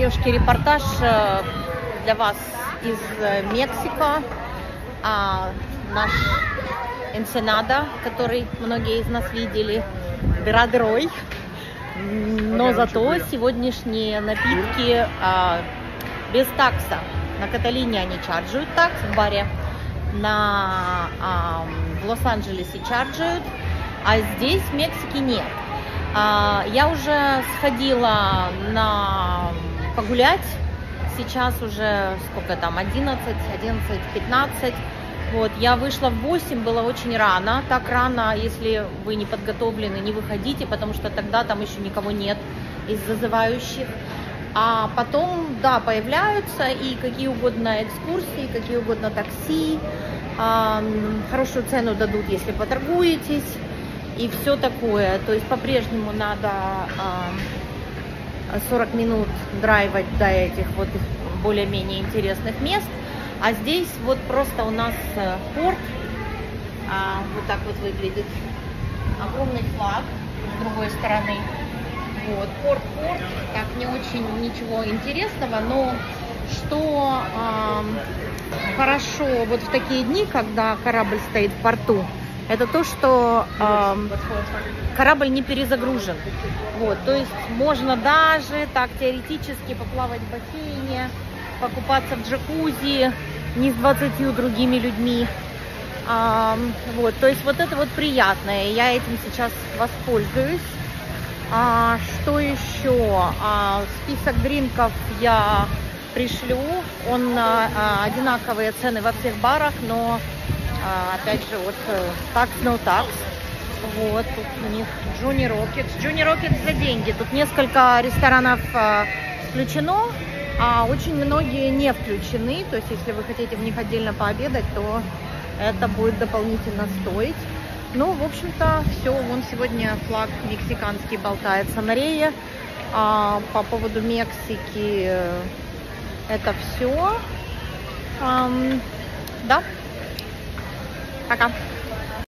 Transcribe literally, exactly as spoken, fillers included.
Девушки, репортаж для вас из Мексики. А, наш Энсенада, который многие из нас видели, дыра дырой. Но зато сегодняшние напитки а, без такса. На Каталине они чарджуют такс в баре, на, а, в Лос-Анджелесе чарджуют, а здесь в Мексике нет. А, я уже сходила на погулять, сейчас уже сколько там, одиннадцать, одиннадцать, пятнадцать. Вот, я вышла в восемь, было очень рано. Так рано, если вы не подготовлены, не выходите, потому что тогда там еще никого нет из зазывающих. А потом, да, появляются и какие угодно экскурсии, какие угодно такси. А, хорошую цену дадут, если поторгуетесь. И все такое. То есть по-прежнему надо а, сорок минут драйвать до этих вот более-менее интересных мест. А здесь вот просто у нас порт, а, вот так вот выглядит, огромный флаг с другой стороны. Вот, порт-порт, так, не очень ничего интересного, но что а, хорошо вот в такие дни, когда корабль стоит в порту, это то, что а, корабль не перезагружен. Вот, то есть можно даже так теоретически поплавать в бассейне, покупаться в джакузи, не с двадцатью другими людьми. А, вот, то есть вот это вот приятное. Я этим сейчас воспользуюсь. А, что еще? А, список дринков я пришлю. Он а, одинаковые цены во всех барах, но а, опять же вот tax no tax. Вот тут у них Junior Rockets. Junior Rockets за деньги. Тут несколько ресторанов а, включено. А очень многие не включены, то есть если вы хотите в них отдельно пообедать, то это будет дополнительно стоить. Ну, в общем-то, все. Вон сегодня флаг мексиканский болтается на рее. А, по поводу Мексики это все. Ам, да. Пока.